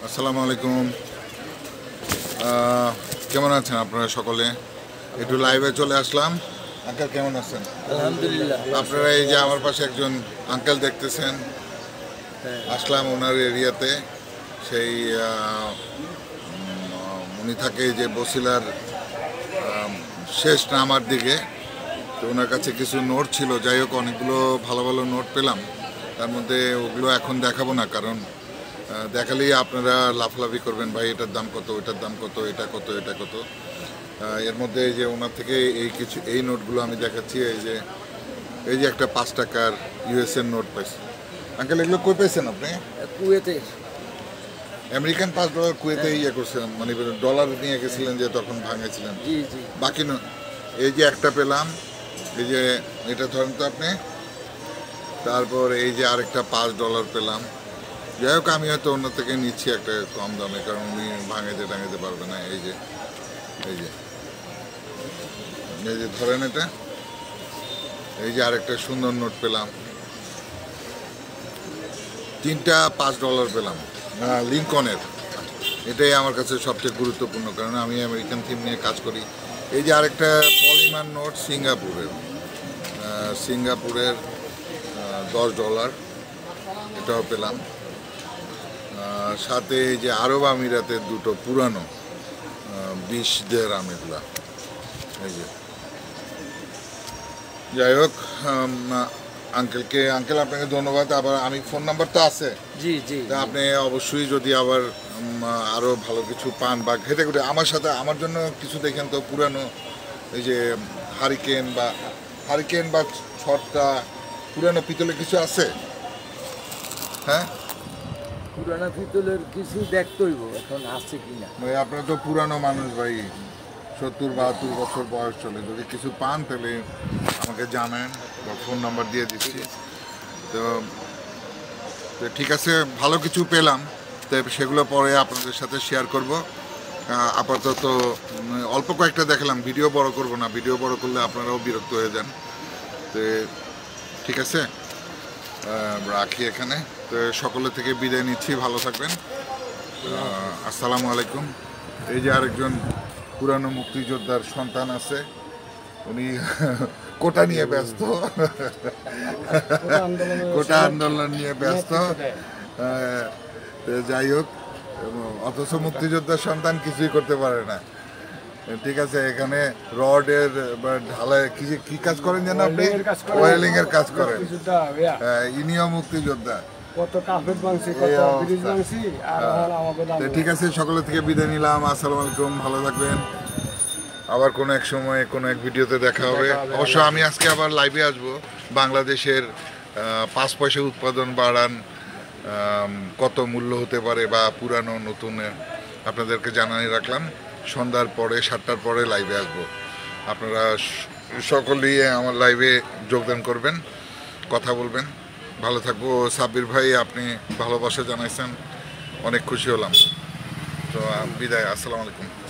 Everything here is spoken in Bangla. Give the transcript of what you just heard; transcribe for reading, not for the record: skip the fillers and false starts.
আসসালামু আলাইকুম। কেমন আছেন আপনারা সকলে? একটু লাইভে চলে আসলাম। আঙ্কেল কেমন আছেন? আলহামদুলিল্লাহ। আপনারা এই যে আমার পাশে একজন আঙ্কেল দেখতেছেন, আসলাম ওনার এরিয়াতে। সেই উনি থাকে যে বসিলার শেষ নামার দিকে। তো ওনার কাছে কিছু নোট ছিল, যাই হোক অনেকগুলো ভালো ভালো নোট পেলাম। তার মধ্যে ওগুলো এখন দেখাবো না, কারণ দেখালেই আপনারা লাফালাফি করবেন, ভাই এটার দাম কত, এটার দাম কত, এটা কত, এটা কত। এর মধ্যে এই যে ওনার থেকে এই নোটগুলো আমি দেখাচ্ছি। এই যে একটা 5 টাকার ইউএসএর নোট পাইছি। আঙ্কেল এগুলো কই পেয়েছেন আপনি? কুয়েতে। আমেরিকান $5 কুয়েতে ইয়ে করছেন, মানে ডলার নিয়ে গেছিলেন যে তখন ভাঙেছিলেন। জি জি। বাকি এই যে একটা পেলাম, এই যে এটা ধরেন তো আপনি। তারপর এই যে আরেকটা $5 পেলাম। যাই হোক আমি হয়তো অন্য থেকে নিচ্ছি একটা কম দামে, কারণ উনি টাঙাইতে পারবে না। এই যে এই যে এই যে ধরেন এটা। এই যে আরেকটা সুন্দর নোট পেলাম, 3টা $5 পেলাম লিঙ্কনের। এটাই আমার কাছে সবচেয়ে গুরুত্বপূর্ণ, কারণ আমি আমেরিকান থিম নিয়ে কাজ করি। এই যে আরেকটা পলিমার নোট সিঙ্গাপুরের $10, এটাও পেলাম। সাথে এই যে আরব আমিরাতের দুটো পুরানো 20 দিরহাম এগুলা। এই যে যাই হোক, আঙ্কেল আপনাকে ধন্যবাদ। আবার আমি ফোন নাম্বার তো আছে। জি জি। তা আপনি অবশ্যই যদি আবার আরও ভালো কিছু পান বা ঘেটে ঘুটে আমার সাথে আমার জন্য কিছু দেখেন তো, পুরানো এই যে হারিকেন বা ছটটা পুরানো পিতলের কিছু আছে? হ্যাঁ, পুরানা পিতলের কিছু দেখতে হইব, এখন আছে কিনা। ভাই আপনারা তো পুরানো মানুষ ভাই, 70-72 বছর বয়স চলে। যদি কিছু পান তাহলে আমাকে জানান, বা ফোন নাম্বার দিয়ে দিচ্ছি। তো ঠিক আছে, ভালো কিছু পেলাম, তো সেগুলো পরে আপনাদের সাথে শেয়ার করব। আপাতত অল্প কয়েকটা দেখালাম, ভিডিও বড় করব না, ভিডিও বড় করলে আপনারাও বিরক্ত হয়ে যান। তো ঠিক আছে, রাখি এখানে। তো সকলের থেকে বিদায় নিচ্ছি, ভালো থাকবেন। আসসালামু আলাইকুম। এই যে আরেকজন পুরানো মুক্তিযোদ্ধার সন্তান আছে, উনি কোটা নিয়ে ব্যস্ত, কোটা আন্দোলন নিয়ে ব্যস্ত। যাই হোক, অথচ মুক্তিযোদ্ধার সন্তান কিছুই করতে পারে না। ঠিক আছে, এখানে রডের ঢালাই কি কাজ করেন যেন আপনি? ওয়েলিং এর কাজ করেন। ইনিও মুক্তিযোদ্ধা। ঠিক আছে, সকলের থেকে বিদায় নিলাম। আসসালামু আলাইকুম, ভালো থাকবেন। আবার কোনো এক সময় কোনো এক ভিডিওতে দেখা হবে। অবশ্য আমি আজকে আবার লাইভে আসব। বাংলাদেশের 5 পয়সা উৎপাদন বাড়ান কত মূল্য হতে পারে, বা পুরানো নতুন, আপনাদেরকে জানাই রাখলাম। সন্ধ্যার পরে 7টার পরে লাইভে আসব। আপনারা সকলেই আমার লাইভে যোগদান করবেন, কথা বলবেন। ভালো থাকবো। সাব্বির ভাই, আপনি ভালোবাসা জানাইছেন, অনেক খুশি হলাম। তো বিদায়, আসসালামু আলাইকুম।